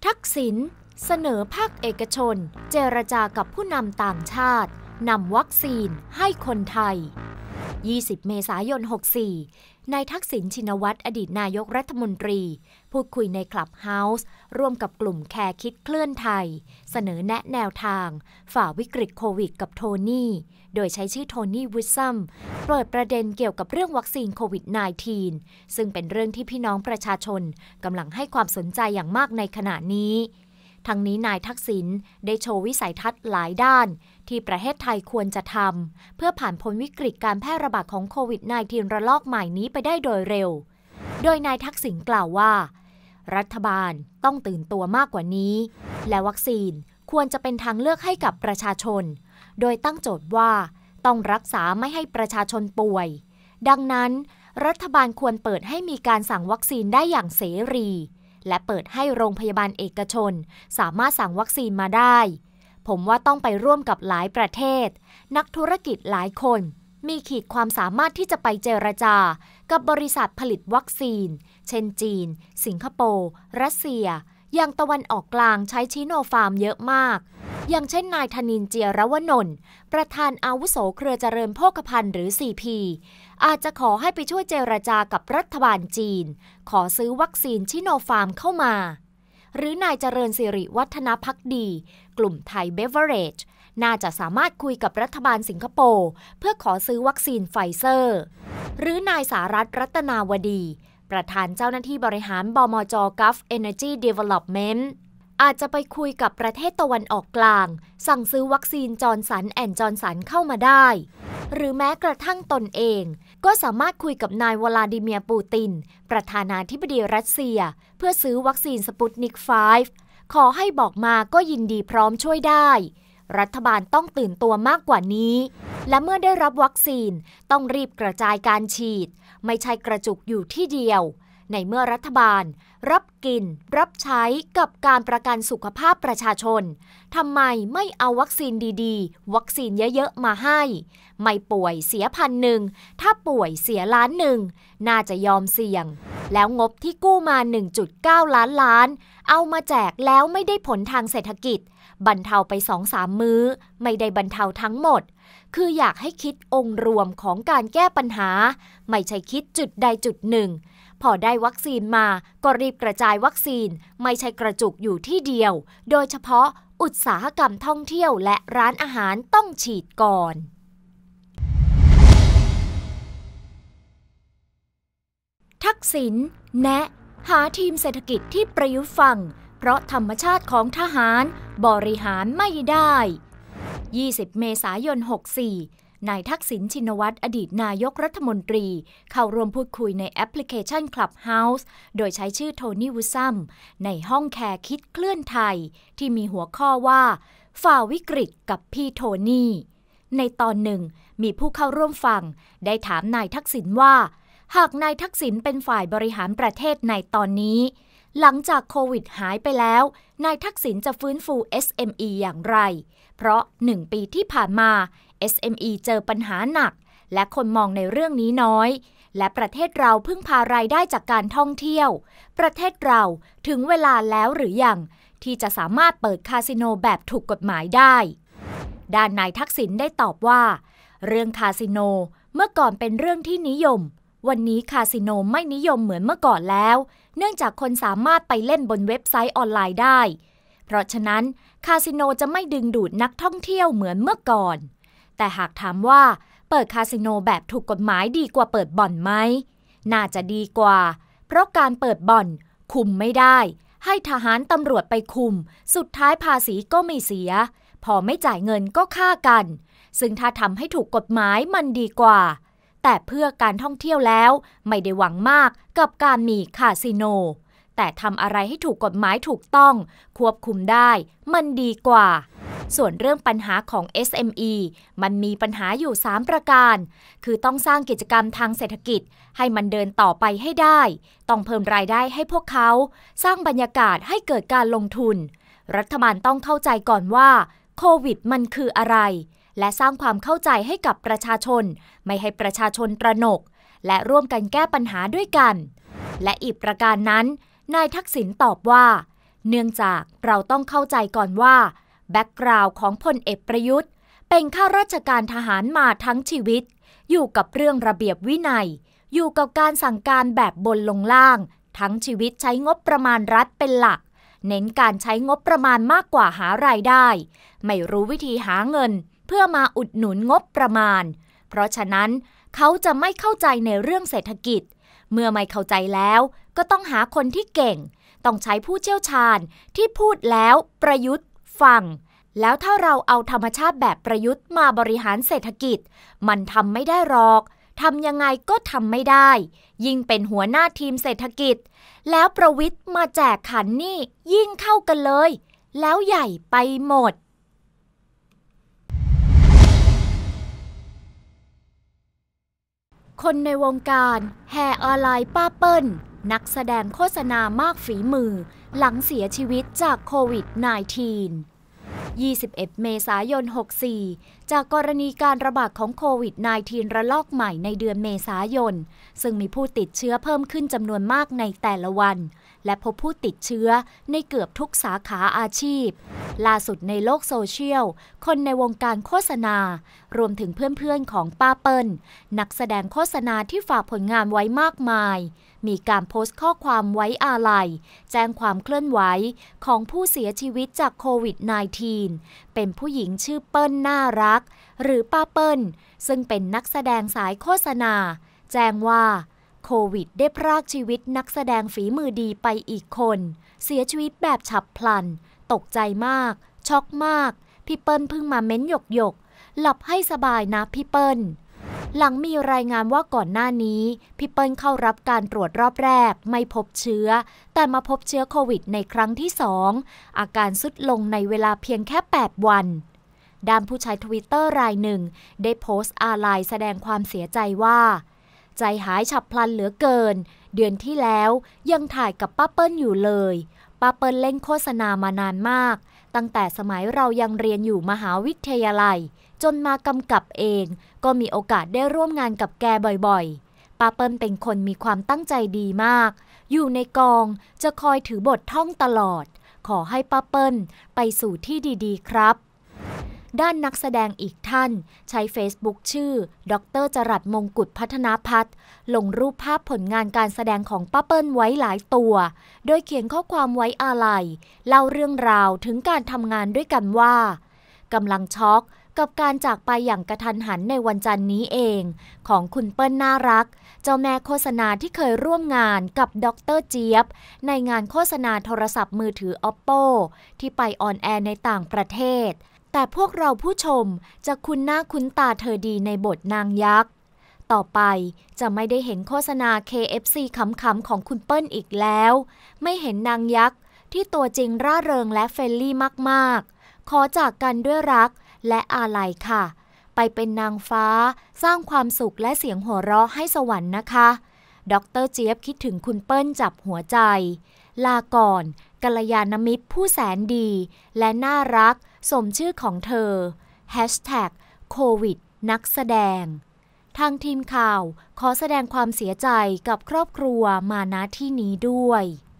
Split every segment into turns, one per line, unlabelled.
ทักษิณเสนอภาคเอกชนเจรจากับผู้นำต่างชาตินำวัคซีนให้คนไทย 20 เมษายน 64 นายทักษิณชินวัตรอดีตนายกรัฐมนตรีพูดคุยในคลับเฮาส์ร่วมกับกลุ่มแคร์คิดเคลื่อนไทยเสนอแนะแนวทางฝ่าวิกฤตโควิดกับโทนี่โดยใช้ชื่อโทนี่วิสซัมเปิดประเด็นเกี่ยวกับเรื่องวัคซีนโควิด -19 ซึ่งเป็นเรื่องที่พี่น้องประชาชนกำลังให้ความสนใจอย่างมากในขณะนี้ทั้งนี้นายทักษิณได้โชว์วิสัยทัศน์หลายด้านที่ประเทศไทยควรจะทำเพื่อผ่านพ้นวิกฤตการแพร่ระบาดของโควิด -19 ระลอกใหม่นี้ไปได้โดยเร็วโดยนายทักษิณกล่าวว่ารัฐบาลต้องตื่นตัวมากกว่านี้และวัคซีนควรจะเป็นทางเลือกให้กับประชาชนโดยตั้งโจทย์ว่าต้องรักษาไม่ให้ประชาชนป่วยดังนั้นรัฐบาลควรเปิดให้มีการสั่งวัคซีนได้อย่างเสรีและเปิดให้โรงพยาบาลเอกชนสามารถสั่งวัคซีนมาได้ผมว่าต้องไปร่วมกับหลายประเทศนักธุรกิจหลายคนมีขีดความสามารถที่จะไปเจรจากับบริษัทผลิตวัคซีนเช่นจีนสิงคโปร์รัสเซียอย่างตะวันออกกลางใช้ชิโนฟาร์มเยอะมากอย่างเช่นนายธนินทร์ เจียรวนนท์ประธานอาวุโสเครือเจริญโภคภัณฑ์หรือ CP อาจจะขอให้ไปช่วยเจรจากับรัฐบาลจีนขอซื้อวัคซีนชิโนฟาร์มเข้ามาหรือนายเจริญสิริวัฒนภักดีกลุ่มไทยเบเวอเรจน่าจะสามารถคุยกับรัฐบาลสิงคโปร์เพื่อขอซื้อวัคซีนไฟเซอร์หรือนายสารัตน์รัตนาวดีประธานเจ้าหน้าที่บริหารบมจ. Gulf Energy Development อาจจะไปคุยกับประเทศตะวันออกกลางสั่งซื้อวัคซีนจอร์นสันแอนด์จอร์นสันเข้ามาได้หรือแม้กระทั่งตนเองก็สามารถคุยกับนายวลาดิเมียร์ปูตินประธานาธิบดีรัสเซียเพื่อซื้อวัคซีนสปุตนิก 5 ขอให้บอกมาก็ยินดีพร้อมช่วยได้รัฐบาลต้องตื่นตัวมากกว่านี้และเมื่อได้รับวัคซีนต้องรีบกระจายการฉีดไม่ใช่กระจุกอยู่ที่เดียวในเมื่อรัฐบาลรับกินรับใช้กับการประกันสุขภาพประชาชนทำไมไม่เอาวัคซีนดีๆวัคซีนเยอะๆมาให้ไม่ป่วยเสีย1,000ถ้าป่วยเสีย1,000,000น่าจะยอมเสี่ยงแล้วงบที่กู้มา 1.9 ล้านล้านเอามาแจกแล้วไม่ได้ผลทางเศรษฐกิจบรรเทาไป 2-3 มื้อไม่ได้บรรเทาทั้งหมดคืออยากให้คิดองค์รวมของการแก้ปัญหาไม่ใช่คิดจุดใดจุดหนึ่งพอได้วัคซีนมาก็รีบกระจายวัคซีนไม่ใช่กระจุกอยู่ที่เดียวโดยเฉพาะอุตสาหกรรมท่องเที่ยวและร้านอาหารต้องฉีดก่อนทักษิณแนะหาทีมเศรษฐกิจที่ประยุทธ์ฟังเพราะธรรมชาติของทหารบริหารไม่ได้ 20 เมษายน 64 นายทักษิณชินวัตรอดีตนายกรัฐมนตรีเข้าร่วมพูดคุยในแอปพลิเคชัน Clubhouse โดยใช้ชื่อโทนี่วิสซัมในห้องแคร์คิดเคลื่อนไทยที่มีหัวข้อว่าฝ่าวิกฤตกับพี่โทนี่ในตอนหนึ่งมีผู้เข้าร่วมฟังได้ถามนายทักษิณว่าหากนายทักษิณเป็นฝ่ายบริหารประเทศในตอนนี้หลังจากโควิดหายไปแล้วนายทักษิณจะฟื้นฟู SME อย่างไรเพราะ1 ปีที่ผ่านมา SME เจอปัญหาหนักและคนมองในเรื่องนี้น้อยและประเทศเราพึ่งพารายได้จากการท่องเที่ยวประเทศเราถึงเวลาแล้วหรือยังที่จะสามารถเปิดคาสิโนแบบถูกกฎหมายได้ด้านนายทักษิณได้ตอบว่าเรื่องคาสิโนเมื่อก่อนเป็นเรื่องที่นิยมวันนี้คาสิโนไม่นิยมเหมือนเมื่อก่อนแล้วเนื่องจากคนสามารถไปเล่นบนเว็บไซต์ออนไลน์ได้เพราะฉะนั้นคาสิโนจะไม่ดึงดูดนักท่องเที่ยวเหมือนเมื่อก่อนแต่หากถามว่าเปิดคาสิโนแบบถูกกฎหมายดีกว่าเปิดบ่อนไหมน่าจะดีกว่าเพราะการเปิดบ่อนคุมไม่ได้ให้ทหารตำรวจไปคุมสุดท้ายภาษีก็ไม่เสียพอไม่จ่ายเงินก็ฆ่ากันซึ่งถ้าทำให้ถูกกฎหมายมันดีกว่าแต่เพื่อการท่องเที่ยวแล้วไม่ได้หวังมากกับการมีคาสิโนแต่ทำอะไรให้ถูกกฎหมายถูกต้องควบคุมได้มันดีกว่าส่วนเรื่องปัญหาของ SME มันมีปัญหาอยู่3ประการคือต้องสร้างกิจกรรมทางเศรษฐกิจให้มันเดินต่อไปให้ได้ต้องเพิ่มรายได้ให้พวกเขาสร้างบรรยากาศให้เกิดการลงทุนรัฐบาลต้องเข้าใจก่อนว่าโควิดมันคืออะไรและสร้างความเข้าใจให้กับประชาชนไม่ให้ประชาชนตระหนกและร่วมกันแก้ปัญหาด้วยกันและอีกประการนั้นนายทักษิณตอบว่าเนื่องจากเราต้องเข้าใจก่อนว่าแบ็กกราวด์ของพลเอกประยุทธ์เป็นข้าราชการทหารมาทั้งชีวิตอยู่กับเรื่องระเบียบวินัยอยู่กับการสั่งการแบบบนลงล่างทั้งชีวิตใช้งบประมาณรัฐเป็นหลักเน้นการใช้งบประมาณมากกว่าหารายได้ไม่รู้วิธีหาเงินเพื่อมาอุดหนุนงบประมาณเพราะฉะนั้นเขาจะไม่เข้าใจในเรื่องเศรษฐกิจเมื่อไม่เข้าใจแล้วก็ต้องหาคนที่เก่งต้องใช้ผู้เชี่ยวชาญที่พูดแล้วประยุทธ์ฟังแล้วถ้าเราเอาธรรมชาติแบบประยุทธ์มาบริหารเศรษฐกิจมันทำไม่ได้หรอกทำยังไงก็ทำไม่ได้ยิ่งเป็นหัวหน้าทีมเศรษฐกิจแล้วประวิตรมาแจกขันนี่ยิ่งเข้ากันเลยแล้วใหญ่ไปหมดคนในวงการแห่อาลัยป้าเปิ้ลนักแสดงโฆษณามากฝีมือหลังเสียชีวิตจากโควิด -19 21 เมษายน 64 จากกรณีการระบาดของโควิด -19 ระลอกใหม่ในเดือนเมษายนซึ่งมีผู้ติดเชื้อเพิ่มขึ้นจำนวนมากในแต่ละวันและพบผู้ติดเชื้อในเกือบทุกสาขาอาชีพล่าสุดในโลกโซเชียลคนในวงการโฆษณารวมถึงเพื่อนๆของป้าเปิ้ลนักแสดงโฆษณาที่ฝากผลงานไว้มากมายมีการโพสต์ข้อความไว้อาลัยแจ้งความเคลื่อนไหวของผู้เสียชีวิตจากโควิด -19 เป็นผู้หญิงชื่อเปิ้ลน่ารักหรือป้าเปิ้ลซึ่งเป็นนักแสดงสายโฆษณาแจ้งว่าโควิดได้พรากชีวิตนักแสดงฝีมือดีไปอีกคนเสียชีวิตแบบฉับพลันตกใจมากช็อกมากพี่เปิ้ลเพิ่งมาเม้นหยกหลับให้สบายนะพี่เปิ้ลหลังมีรายงานว่าก่อนหน้านี้พี่เปิ้ลเข้ารับการตรวจรอบแรกไม่พบเชื้อแต่มาพบเชื้อโควิดในครั้งที่2อาการทรุดลงในเวลาเพียงแค่8วันด้านผู้ใช้ Twitter รายหนึ่งได้โพสต์อาลัยแสดงความเสียใจว่าใจหายฉับพลันเหลือเกินเดือนที่แล้วยังถ่ายกับป้าเปิ้ลอยู่เลยป้าเปิ้ลเล่นโฆษณามานานมากตั้งแต่สมัยเรายังเรียนอยู่มหาวิทยาลัยจนมากำกับเองก็มีโอกาสได้ร่วมงานกับแกบ่อยๆป้าเปิ้ลเป็นคนมีความตั้งใจดีมากอยู่ในกองจะคอยถือบทท่องตลอดขอให้ป้าเปิ้ลไปสู่ที่ดีๆครับด้านนักแสดงอีกท่านใช้ Facebook ชื่อดร.จรัสมงกุฎพัฒนาพัฒน์ลงรูปภาพผลงานการแสดงของป้าเปิ้ลไว้หลายตัวโดยเขียนข้อความไว้อาลัยเล่าเรื่องราวถึงการทำงานด้วยกันว่ากำลังช็อกกับการจากไปอย่างกระทันหันในวันจันทร์นี้เองของคุณเปิ้ลน่ารักเจ้าแม่โฆษณาที่เคยร่วมงานกับดร.เจี๊ยบในงานโฆษณาโทรศัพท์มือถือ Oppo ที่ไปออนแอร์ในต่างประเทศแต่พวกเราผู้ชมจะคุ้นหน้าคุ้นตาเธอดีในบทนางยักษ์ต่อไปจะไม่ได้เห็นโฆษณา KFC ขำๆของคุณเปิ้ลอีกแล้วไม่เห็นนางยักษ์ที่ตัวจริงร่าเริงและเฟรนลี่มากๆขอจากกันด้วยรักและอาลัยค่ะไปเป็นนางฟ้าสร้างความสุขและเสียงหัวเราะให้สวรรค์นะคะดร.เจี๊ยบคิดถึงคุณเปิ้ลจับหัวใจลาก่อนกัลยาณมิตรผู้แสนดีและน่ารักสมชื่อของเธอ โควิดนักแสดงทางทีมข่าวขอแสดงความเสียใจกับครอบครัวมาณที่นี้ด้วย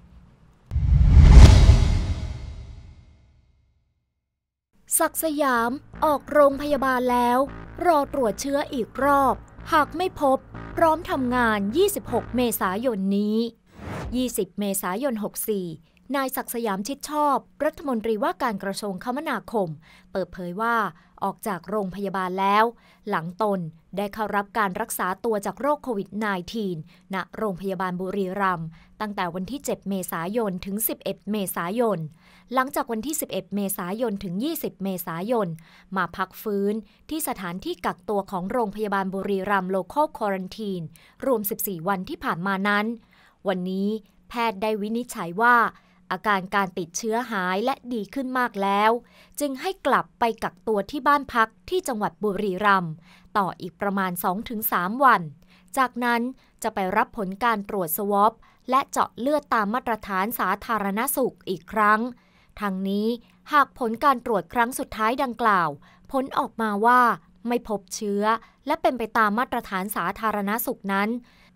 ศักดิ์สยามออกโรงพยาบาลแล้วรอตรวจเชื้ออีกรอบหากไม่พบพร้อมทำงาน26 เมษายนนี้20 เมษายน 64นายศักดิ์สยามชิดชอบรัฐมนตรีว่าการกระทรวงคมนาคมเปิดเผยว่าออกจากโรงพยาบาลแล้วหลังตนได้เข้ารับการรักษาตัวจากโรคโควิด -19 ณ โรงพยาบาลบุรีรัมย์ตั้งแต่วันที่ 7 เมษายน ถึง 11 เมษายน หลังจากวันที่ 11 เมษายน ถึง 20 เมษายน มาพักฟื้นที่สถานที่กักตัวของโรงพยาบาลบุรีรัมย์ Local Quarantine รวม 14 วันที่ผ่านมานั้นวันนี้แพทย์ได้วินิจฉัยว่าอาการการติดเชื้อหายและดีขึ้นมากแล้วจึงให้กลับไปกักตัวที่บ้านพักที่จังหวัดบุรีรัมย์ต่ออีกประมาณ 2-3 วันจากนั้นจะไปรับผลการตรวจสวอปและเจาะเลือดตามมาตรฐานสาธารณสุขอีกครั้งทั้งนี้หากผลการตรวจครั้งสุดท้ายดังกล่าวผลออกมาว่าไม่พบเชื้อและเป็นไปตามมาตรฐานสาธารณสุขนั้น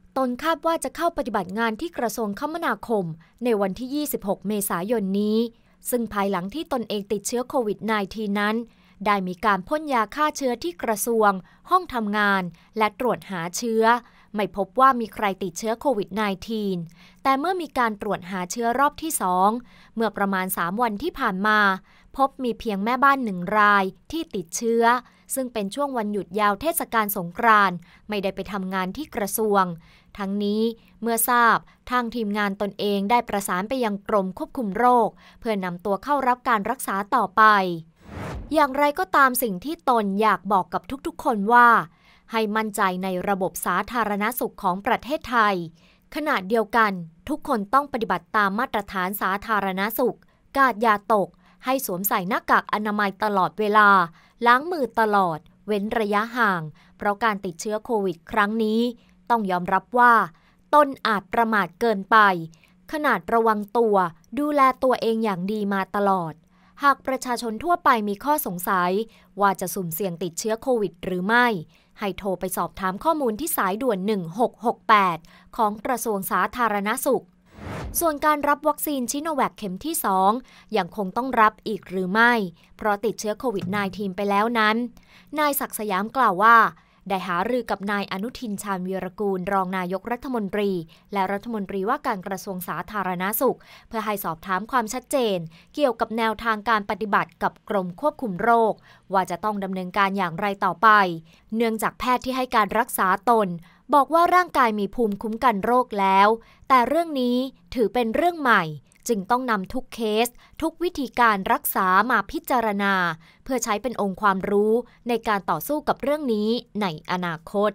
ตนคาดว่าจะเข้าปฏิบัติงานที่กระทรวงคมนาคมในวันที่ 26 เมษายนนี้ซึ่งภายหลังที่ตนเองติดเชื้อโควิด -19 นั้นได้มีการพ่นยาฆ่าเชื้อที่กระทรวงห้องทำงานและตรวจหาเชื้อไม่พบว่ามีใครติดเชื้อโควิด -19 แต่เมื่อมีการตรวจหาเชื้อรอบที่ 2 เมื่อประมาณ 3 วันที่ผ่านมาพบมีเพียงแม่บ้าน1 รายที่ติดเชื้อซึ่งเป็นช่วงวันหยุดยาวเทศกาลสงกรานต์ไม่ได้ไปทำงานที่กระทรวงทั้งนี้เมื่อทราบทางทีมงานตนเองได้ประสานไปยังกรมควบคุมโรคเพื่อนำตัวเข้ารับการรักษาต่อไปอย่างไรก็ตามสิ่งที่ตนอยากบอกกับทุกๆคนว่าให้มั่นใจในระบบสาธารณสุขของประเทศไทยขณะเดียวกันทุกคนต้องปฏิบัติตามมาตรฐานสาธารณสุขกาดอย่าตกให้สวมใส่หน้ากากอนามัยตลอดเวลาล้างมือตลอดเว้นระยะห่างเพราะการติดเชื้อโควิดครั้งนี้ต้องยอมรับว่าตนอาจประมาทเกินไปขนาดระวังตัวดูแลตัวเองอย่างดีมาตลอดหากประชาชนทั่วไปมีข้อสงสัยว่าจะสุ่มเสี่ยงติดเชื้อโควิดหรือไม่ให้โทรไปสอบถามข้อมูลที่สายด่วน1668ของกระทรวงสาธารณสุขส่วนการรับวัคซีนชิโนแวคเข็มที่ 2ยังคงต้องรับอีกหรือไม่เพราะติดเชื้อโควิด -19 ไปแล้วนั้นนายศักดิ์สยามกล่าวว่าได้หารือกับนายอนุทินชาญวีรกูลรองนายกรัฐมนตรีและรัฐมนตรีว่าการกระทรวงสาธารณสุขเพื่อให้สอบถามความชัดเจนเกี่ยวกับแนวทางการปฏิบัติกับกรมควบคุมโรคว่าจะต้องดำเนินการอย่างไรต่อไปเนื่องจากแพทย์ที่ให้การรักษาตนบอกว่าร่างกายมีภูมิคุ้มกันโรคแล้วแต่เรื่องนี้ถือเป็นเรื่องใหม่จึงต้องนำทุกเคสทุกวิธีการรักษามาพิจารณาเพื่อใช้เป็นองค์ความรู้ในการต่อสู้กับเรื่องนี้ในอนาคต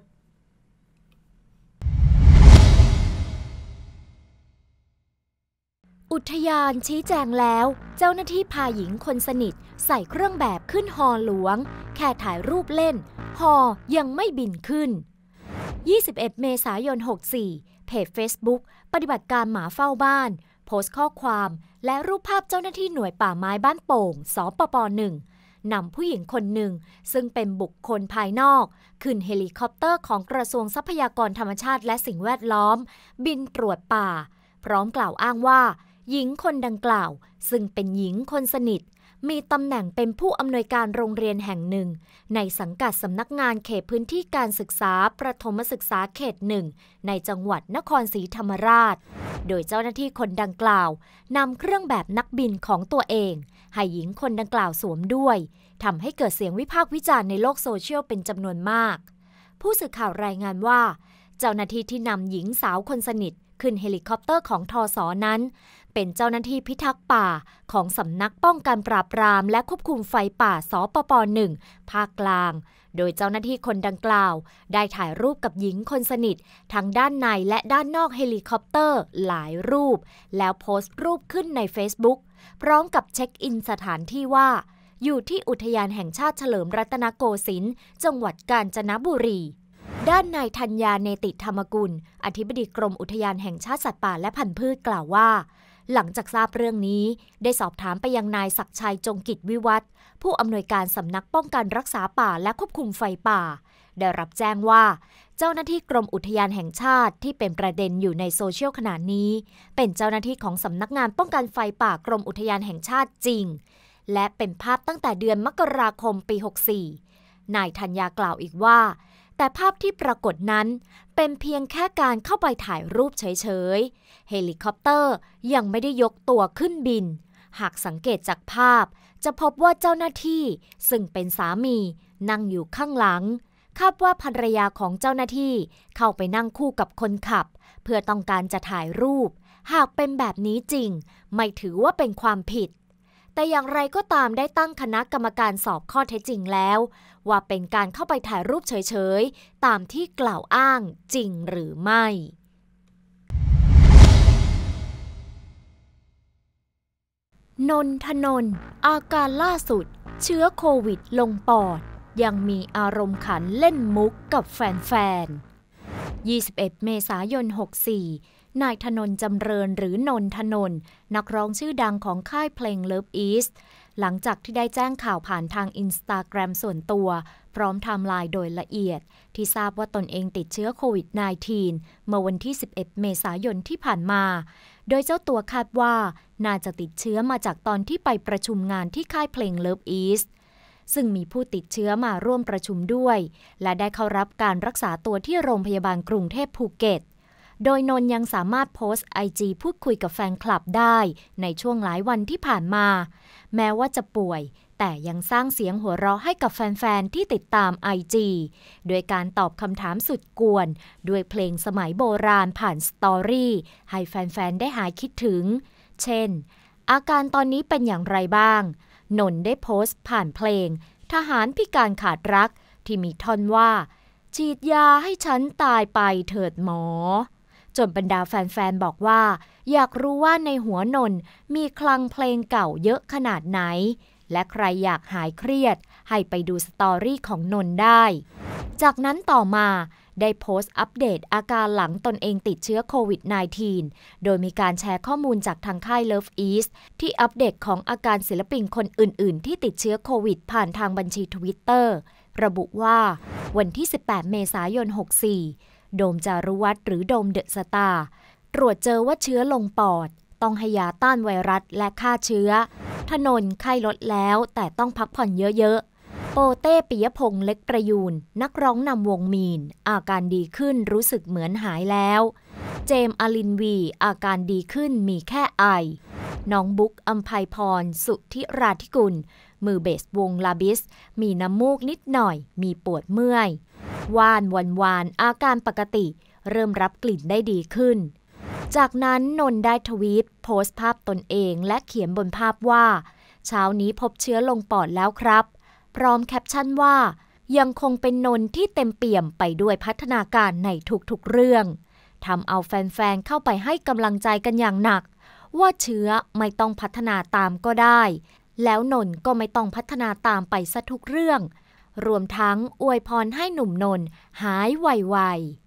อุทยานชี้แจงแล้วเจ้าหน้าที่พาหญิงคนสนิทใส่เครื่องแบบขึ้นฮอหลวงแค่ถ่ายรูปเล่นฮอยังไม่บินขึ้น21 เมษายน 64เพจ Facebook ปฏิบัติการหมาเฝ้าบ้านโพสต์ข้อความและรูปภาพเจ้าหน้าที่หน่วยป่าไม้บ้านโป่งสปป. 1นำผู้หญิงคนหนึ่งซึ่งเป็นบุคคลภายนอกขึ้นเฮลิคอปเตอร์ของกระทรวงทรัพยากรธรรมชาติและสิ่งแวดล้อมบินตรวจป่าพร้อมกล่าวอ้างว่าหญิงคนดังกล่าวซึ่งเป็นหญิงคนสนิทมีตำแหน่งเป็นผู้อำนวยการโรงเรียนแห่งหนึ่งในสังกัดสำนักงานเขตพื้นที่การศึกษาประถมศึกษาเขต 1ในจังหวัดนครศรีธรรมราชโดยเจ้าหน้าที่คนดังกล่าวนำเครื่องแบบนักบินของตัวเองให้หญิงคนดังกล่าวสวมด้วยทำให้เกิดเสียงวิพากษ์วิจารณ์ในโลกโซเชียลเป็นจำนวนมากผู้สื่อข่าวรายงานว่าเจ้าหน้าที่ที่นำหญิงสาวคนสนิทขึ้นเฮลิคอปเตอร์ของทส.นั้นเป็นเจ้าหน้าที่พิทักษ์ป่าของสำนักป้องกันปราบปรามและควบคุมไฟป่าสปป. 1ภาคกลางโดยเจ้าหน้าที่คนดังกล่าวได้ถ่ายรูปกับหญิงคนสนิททั้งด้านในและด้านนอกเฮลิคอปเตอร์หลายรูปแล้วโพสต์รูปขึ้นใน Facebook พร้อมกับเช็คอินสถานที่ว่าอยู่ที่อุทยานแห่งชาติเฉลิมรัตนโกสินทร์จังหวัดกาญจนบุรีด้านนายธัญญาเนติธรรมกุลอธิบดีกรมอุทยานแห่งชาติสัตว์ป่าและพันธุ์พืชกล่าวว่าหลังจากทราบเรื่องนี้ได้สอบถามไปยังนายศักดิ์ชัยจงกิจวิวัฒน์ผู้อำนวยการสำนักป้องกันรักษาป่าและควบคุมไฟป่าได้รับแจ้งว่าเจ้าหน้าที่กรมอุทยานแห่งชาติที่เป็นประเด็นอยู่ในโซเชียลขณะนี้เป็นเจ้าหน้าที่ของสำนักงานป้องกันไฟป่ากรมอุทยานแห่งชาติจริงและเป็นภาพตั้งแต่เดือนมกราคมปี 64นายธัญญากล่าวอีกว่าแต่ภาพที่ปรากฏนั้นเป็นเพียงแค่การเข้าไปถ่ายรูปเฉยๆเฮลิคอปเตอร์ยังไม่ได้ยกตัวขึ้นบินหากสังเกตจากภาพจะพบว่าเจ้าหน้าที่ซึ่งเป็นสามีนั่งอยู่ข้างหลังคาดว่าภรรยาของเจ้าหน้าที่เข้าไปนั่งคู่กับคนขับเพื่อต้องการจะถ่ายรูปหากเป็นแบบนี้จริงไม่ถือว่าเป็นความผิดแต่อย่างไรก็ตามได้ตั้งคณะกรรมการสอบข้อเท็จจริงแล้วว่าเป็นการเข้าไปถ่ายรูปเฉยๆตามที่กล่าวอ้างจริงหรือไม่นนทนนท์อาการล่าสุดเชื้อโควิดลงปอดยังมีอารมณ์ขันเล่นมุกกับแฟนๆ21 เมษายน 64 นายธนนท์จำเริญหรือนนทนนท์นักร้องชื่อดังของค่ายเพลง Love East หลังจากที่ได้แจ้งข่าวผ่านทาง Instagram ส่วนตัวพร้อมไทม์ไลน์โดยละเอียดที่ทราบว่าตนเองติดเชื้อโควิด -19 เมื่อวันที่ 11 เมษายนที่ผ่านมาโดยเจ้าตัวคาดว่าน่าจะติดเชื้อมาจากตอนที่ไปประชุมงานที่ค่ายเพลง Love East ซึ่งมีผู้ติดเชื้อมาร่วมประชุมด้วยและได้เข้ารับการรักษาตัวที่โรงพยาบาลกรุงเทพภูเก็ตโดยนนท์ยังสามารถโพสต์ IG พูดคุยกับแฟนคลับได้ในช่วงหลายวันที่ผ่านมาแม้ว่าจะป่วยแต่ยังสร้างเสียงหัวเราะให้กับแฟนๆที่ติดตาม IG โดยการตอบคำถามสุดกวนด้วยเพลงสมัยโบราณผ่านสตอรี่ให้แฟนๆได้หายคิดถึงเช่นอาการตอนนี้เป็นอย่างไรบ้างนนท์ได้โพสต์ผ่านเพลงทหารพิการขาดรักที่มีท่อนว่าฉีดยาให้ฉันตายไปเถิดหมอจนบรรดาแฟนๆบอกว่าอยากรู้ว่าในหัวนนท์มีคลังเพลงเก่าเยอะขนาดไหนและใครอยากหายเครียดให้ไปดูสตอรี่ของนนท์ได้จากนั้นต่อมาได้โพสต์อัปเดตอาการหลังตนเองติดเชื้อโควิด -19 โดยมีการแชร์ข้อมูลจากทางค่าย Love East ที่อัปเดตของอาการศิลปินคนอื่นๆที่ติดเชื้อโควิดผ่านทางบัญชี Twitter ระบุว่าวันที่ 18 เมษายน 64 โดมจารุวัฒน์หรือโดมเดอะสตาร์ตรวจเจอว่าเชื้อลงปอดต้องให้ยาต้านไวรัสและฆ่าเชื้อถนนไข้ลดแล้วแต่ต้องพักผ่อนเยอะๆโปเต้ปิยพงษ์เล็กประยูนนักร้องนำวงมีนอาการดีขึ้นรู้สึกเหมือนหายแล้วเจมส์อลินวีอาการดีขึ้นมีแค่ไอน้องบุ๊กอัมไพพรสุธิราธิกุลมือเบสวงลาบิสมีน้ำมูกนิดหน่อยมีปวดเมื่อยว่านวันอาการปกติเริ่มรับกลิ่นได้ดีขึ้นจากนั้นนนท์ได้ทวีตโพสต์ภาพตนเองและเขียนบนภาพว่าเช้านี้พบเชื้อลงปอดแล้วครับพร้อมแคปชั่นว่ายังคงเป็นนนท์ที่เต็มเปี่ยมไปด้วยพัฒนาการในทุกๆเรื่องทำเอาแฟนๆเข้าไปให้กำลังใจกันอย่างหนักว่าเชื้อไม่ต้องพัฒนาตามก็ได้แล้วนนท์ก็ไม่ต้องพัฒนาตามไปซะทุกเรื่องรวมทั้งอวยพรให้หนุ่มนนท์หายไวๆ